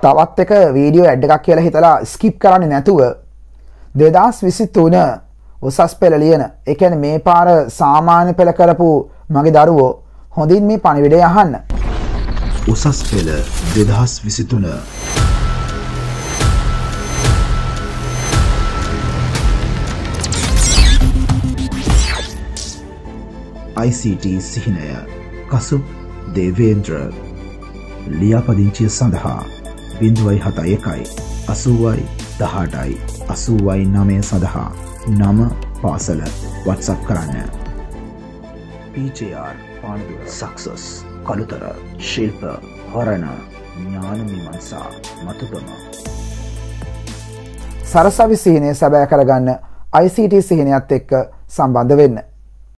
තවත් එක video add එකක් කියලා හිතලා ස්කිප් කරන්නේ නැතුව 2023 උසස් පෙළ ලියන, ඒ කියන්නේ මේ පාර සාමාන්‍ය පෙළ කරපු මගේ දරුවෝ හොඳින් මේ පණිවිඩය අහන්න. උසස් පෙළ 2023 ICT සිහිනය කසුප් දේවේන්ද්‍ර ලියාපදිංචිය සඳහා 071 80යි 18යි 80යි 9 සඳහා නම පාසල WhatsApp කරන්න. PJR පානදුර සක්සස් කළුතර ශිල්ප හරණ ඥාන මීමන්සා මතුගම සරසවි සිහිනය සැබෑ කරගන්න ICT සිහිනයත් එක්ක සම්බන්ධ වෙන්න.